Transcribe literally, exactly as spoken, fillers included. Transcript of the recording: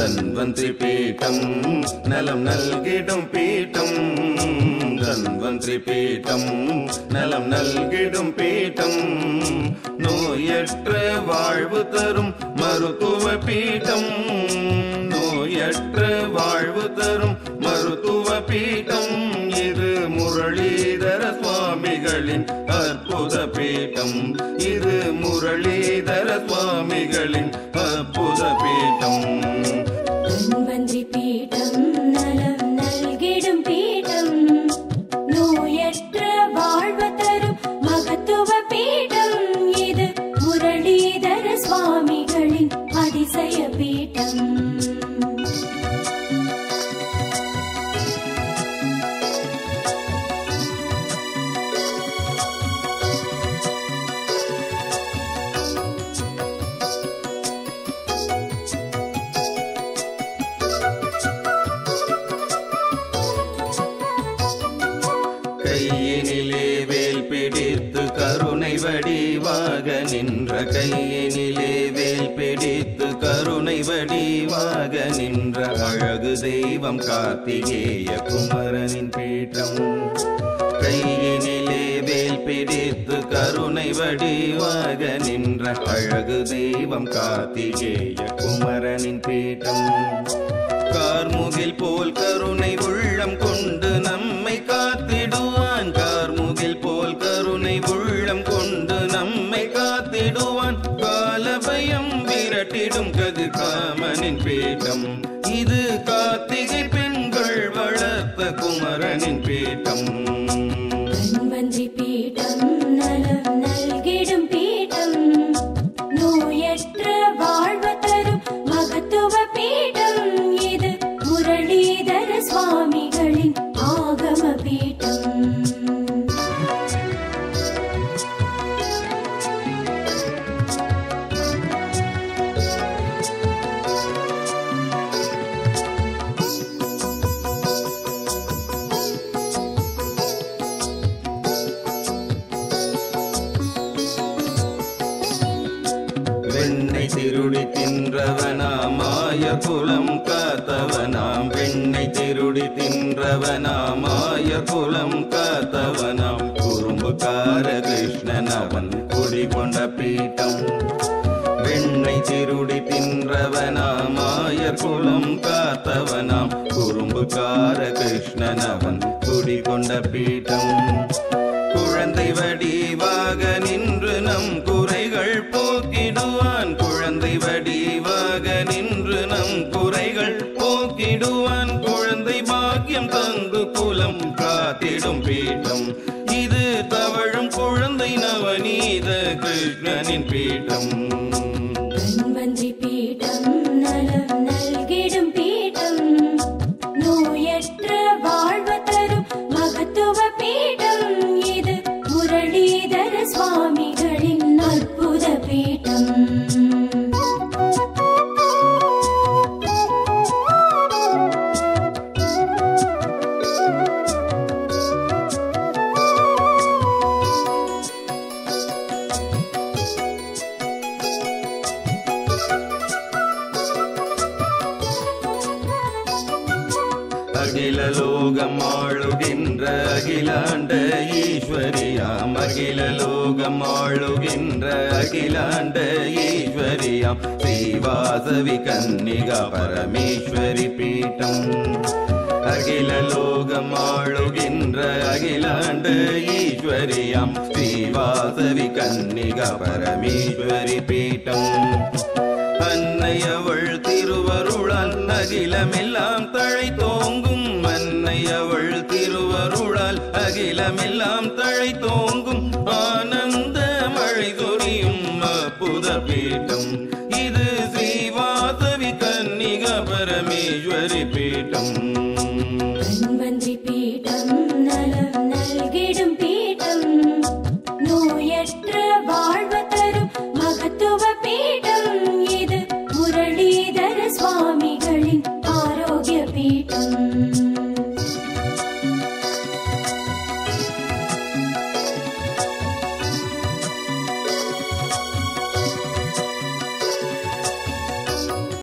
தன்வந்திரி பீட்டம் நலம் நல்கிடும் பீட்டம் தன்வந்திரி பீட்டம் நலம் நல்கிடும் பீட்டம் நோயற்ற வாழ்வு தரும் மருத்துவ பீட்டம் நோயற்ற வாழ்வு தரும் மருத்துவ பீட்டம் இது முரளிதர சுவாமிகளின் அற்புத பீட்டம் இது முரளிதர சுவாமிகளின் அற்புத பீட்டம் தன்வந்திரி பீட்டம் நலம் நல்கிடும் பீட்டம் நோயற்ற வாழ்வு தரும் மகத்துவ பீட்டம் இது முரளிதர சுவாமிகளின் அதிசய பீட்டம் கையினிலே வேல் பிடித்து கருணை வடிவாக நின்ற கையினிலே வேல் பிடித்து கருணை வடிவாக நின்ற அழகு தெய்வம் கார்த்திகேய குமரனின் பீட்டம் கையினிலே வேல் பிடித்து கருணை வடிவாக நின்ற அழகு தெய்வம் கார்த்திகேய குமரனின் பீட்டம் கார்முகில் போல் கருணை உள்ளம் கொண்டு நம்மை காத்திடுவான் கார்முகில் போல் கருணை உள்ளம் கொண்டு நம்மை காத்திடுவான் காலபயம் விரட்டிடும் கதிர்காமனின் பீட்டம் இது கார்த்திகை பெண்கள் வளர்த்த குமரனின் பீட்டம் தன்வந்திரி பீட்டம் நலம் நல்கிடும் பீட்டம் நோயற்ற வாழ்வு தரும் மகத்துவ பீட்டம் இது முரளிதர சுவாமிகளின் ஆகம பீட்டம் வெண்ணை திருடி தின்றவனாம் மாய குலம் காத்தவனாம் வெண்ணை திருடி தின்றவனாம் மாய குலம் காத்தவனாம் குறும்புக்கார கிருஷ்ணன் அவன் குடிகொண்ட பீட்டம் வெண்ணை திருடி தின்றவனாம் மாய குலம் காத்தவனாம் குறும்புக்கார கிருஷ்ணன் அவன் குடிகொண்ட பீட்டம் குழந்தை வடிவாக நின்று நம் குறைகள் போக்கிடுவான் குழந்தை வடிவாக நின்று நம் குறைகள் போக்கிடுவான் குழந்தை பாக்கியம் தந்து குலம் காத்திடும் பீட்டம் இது தவழும் குழந்தை நவநீத கிருஷ்ணனின் பீட்டம் தன்வந்திரி பீட்டம் நலம் நல்கிடும் பீட்டம் நோயற்ற வாழ்வு தரும் மகத்துவ பீட்டம் இது முரளிதர சுவாமிகளின் அற்புத பீட்டம் அகில லோகம் ஆளுகின்ற அகிலாண்ட ஈஸ்வரியாம் அகில லோகம் ஆளுகின்ற அகிலாண்ட ஈஸ்வரியாம் ஸ்ரீவாசவி கன்னிகா பரமேஸ்வரி பீட்டம் அகில லோகம் ஆளுகின்ற அகிலாண்ட ஈஸ்வரியாம் ஸ்ரீவாசவி கன்னிகா பரமேஸ்வரி பீட்டம் அன்னை அவள் திருவருளால் அகிலமெல்லாம் தழை தோங்கும் அன்னை அவள் திருவருளால் அகிலமெல்லாம் தழை தோங்கும் ஆனந்த மழை சொரியும் அற்புத பீட்டம் இது ஸ்ரீவாசவி கன்னிகா பரமேஸ்வரி பீட்டம் தன்வந்திரி பீட்டம் நலம் நல்கிடும் பீட்டம் நோயற்ற வாழ்வு தரும் மகத்துவ பீட்டம் இது முரளிதர சுவாமி